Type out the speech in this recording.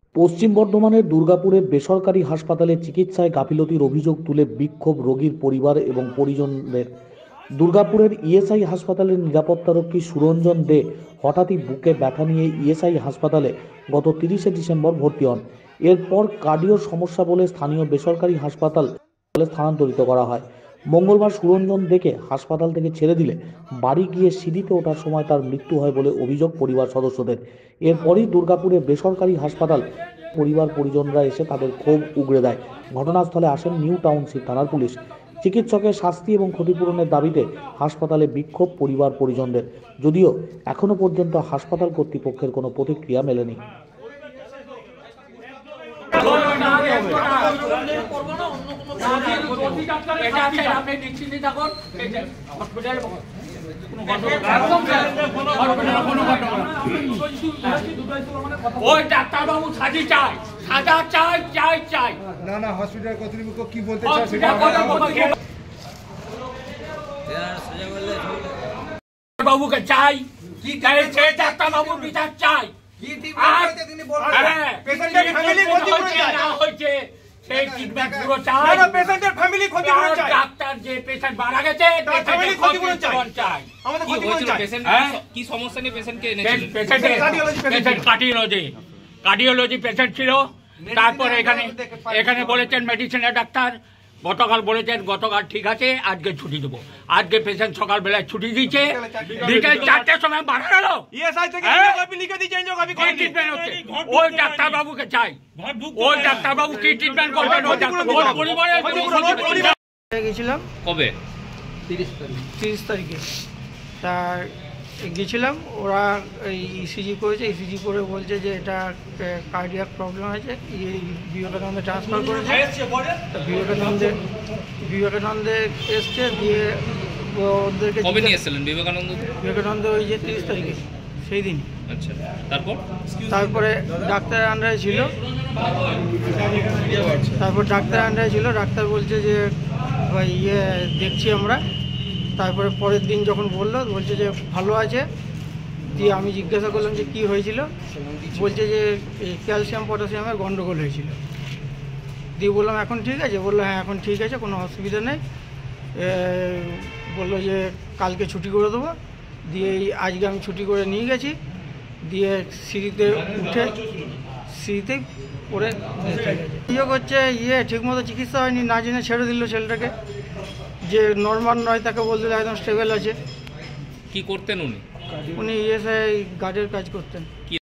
পশ্চিম বর্ধমানের দুর্গাপুরের বেসরকারি হাসপাতালে চিকিৎসায় গাফিলতির অভিযোগ তুলে বিক্ষোভ রোগীর পরিবার এবং পরিজনদের। দুর্গাপুরের ইএসআই হাসপাতালের নিরাপত্তারক্ষী সুরঞ্জন দে হঠাৎই বুকে ব্যথা নিয়ে ইএসআই হাসপাতালে গত 30শে ডিসেম্বর ভর্তি হন। এরপর কার্ডিওর সমস্যা বলে স্থানীয় বেসরকারি হাসপাতালে স্থানান্তরিত করা হয়। মঙ্গলবার সুরঞ্জন দেকে হাসপাতাল থেকে ছেড়ে দিলে বাড়ি গিয়ে সিঁড়িতে ওঠার সময় তার মৃত্যু হয় বলে অভিযোগ পরিবার সদস্যদের। এরপরই দুর্গাপুরের বেসরকারি হাসপাতাল পরিবার পরিজনরা এসে তাদের ক্ষোভ উগরে দেয়। ঘটনাস্থলে আসেন নিউ টাউনশিপ থানার পুলিশ। চিকিৎসকের শাস্তি এবং ক্ষতিপূরণের দাবিতে হাসপাতালে বিক্ষোভ পরিবার পরিজনদের, যদিও এখনো পর্যন্ত হাসপাতাল কর্তৃপক্ষের কোনো প্রতিক্রিয়া মেলেনি। ওই ডাক্তার বাবু সাজি চাই, সাজা চাই, চাই চাই। না না, হসপিটাল কর্তৃপক্ষ কি বলতে বাবুকে চাই, কি চাই? ডাক্তার বাবুর বিচার চাই। ডাক্তার যে পেশেন্ট মারা গেছে চাই। কি সমস্যা নিয়ে পেশেন্টকে কার্ডিওলজি পেশেন্ট ছিল। তারপর এখানে বলেছেন মেডিসিনের ডাক্তার গতকাল বলেছেন গতকাল ঠিক আছে, আজকে ছুটি দেবো। আজকে পেশেন্ট সকালবেলায় ছুটি দিচ্ছে, বিকেল 4টার সময় মারা গেল। ওই ডাক্তার বাবুকে চাই, ওই ডাক্তার বাবু কি ট্রিটমেন্ট করবেন? গেছিলাম কবে? 30 তারিখে। তা গেছিলাম, ওরা ইসিজি করেছে, ইসিজি করে বলছে যে এটা কার্ডিয়াক প্রবলেম আছে, বিবেকানন্দে ট্রান্সফার করেছে। তা বিবেকানন্দে এসছে, দিয়ে ওদেরকে কবে নিয়ে এসেছিলেন বিবেকানন্দ? ওই যে 30 তারিখে, সেই দিন। আচ্ছা, তারপরে ডাক্তার আন্ডারে ছিল, ডাক্তার বলছে যে ভাই দেখছি আমরা। তারপরে পরের দিন যখন বলছে যে ভালো আছে, দিয়ে আমি জিজ্ঞাসা করলাম যে কি হয়েছিল, বলছে যে ক্যালসিয়াম পটাশিয়ামের গন্ডগোল হয়েছিল। দিয়ে বললাম এখন ঠিক আছে? বললো হ্যাঁ এখন ঠিক আছে, কোনো অসুবিধা নেই। বললো যে কালকে ছুটি করে দেবো। দিয়ে আজকে আমি ছুটি করে নিয়ে গেছি, দিয়ে সিঁড়িতে পড়ে হচ্ছে ঠিকমতো চিকিৎসা হয়নি, না জেনে ছেড়ে দিল ছেলেটাকে, যে নর্মাল নয়, তাকে বলতে একদম স্টেবল আছে। কি করতেন উনি? উনি ইএসআই গার্ডের কাজ করতেন।